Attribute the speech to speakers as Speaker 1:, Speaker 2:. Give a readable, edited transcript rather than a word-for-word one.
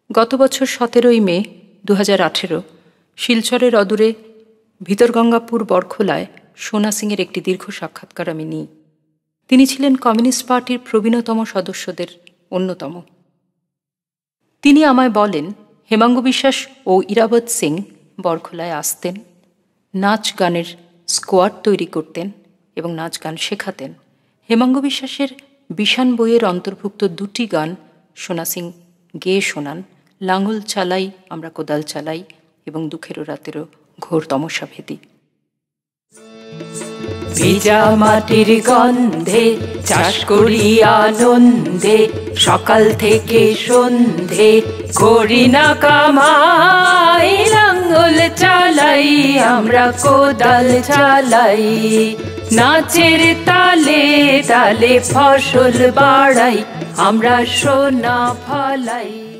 Speaker 1: গত বছর 17ই মে 2018 শিলচরের অদূরে ভিতরগঙ্গাপুর বরখোলায় সোনা সিংয়ের একটি দীর্ঘ সাক্ষাৎকার আমি নিই। তিনি ছিলেন কমিউনিস্ট পার্টির প্রবীণতম সদস্যদের অন্যতম। তিনি আমায় বলেন, হেমাঙ্গ বিশ্বাস ও ইরাবত সিং বরখোলায় আসতেন, নাচ গানের স্কোয়াড তৈরি করতেন এবং নাচ গান শেখাতেন। হেমাঙ্গ বিশ্বাসের বিষান বইয়ের অন্তর্ভুক্ত 2টি গান সোনা সিং গেয়ে শোনান, লাঙল চালাই আমরা কোদাল চালাই এবং দুঃখেরও রাতেরও ঘোর তমসা ভেদি।
Speaker 2: ভেজা মাটির গন্ধে চাষ করি আনন্দে, সকাল থেকে সন্ধে করি না কামাই, লাঙল চালাই আমরা কোদাল চালাই, নাচের তালে তালে ফসল বাড়াই আমরা সোনা ফলাই।